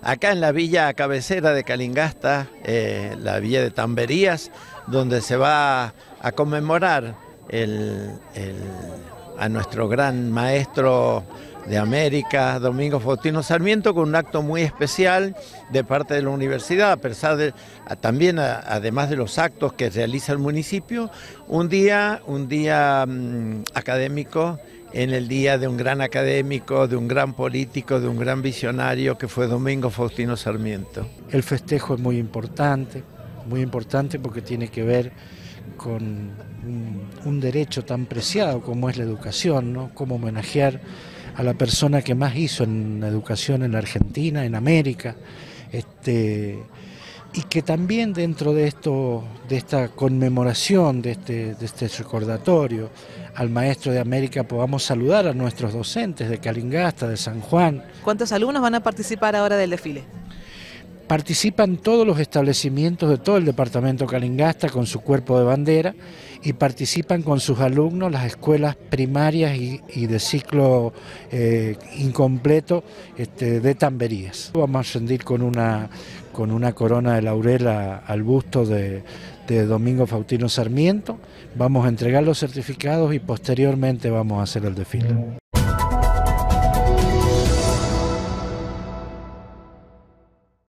acá en la villa cabecera de Calingasta, la villa de Tamberías, donde se va a conmemorar a nuestro gran maestro de América, Domingo Faustino Sarmiento, con un acto muy especial de parte de la universidad, a pesar de también, además de los actos que realiza el municipio, un día académico, en el día de un gran académico, de un gran político, de un gran visionario que fue Domingo Faustino Sarmiento. El festejo es muy importante porque tiene que ver con un derecho tan preciado como es la educación, ¿no? Cómo homenajear a la persona que más hizo en educación en Argentina, en América, y que también dentro de esta conmemoración, de este recordatorio al maestro de América, podamos saludar a nuestros docentes de Calingasta, de San Juan. ¿Cuántos alumnos van a participar ahora del desfile? Participan todos los establecimientos de todo el departamento Calingasta con su cuerpo de bandera y participan con sus alumnos las escuelas primarias y de ciclo incompleto de Tamberías. Vamos a rendir con una corona de laurel al busto de Domingo Faustino Sarmiento, vamos a entregar los certificados y posteriormente vamos a hacer el desfile.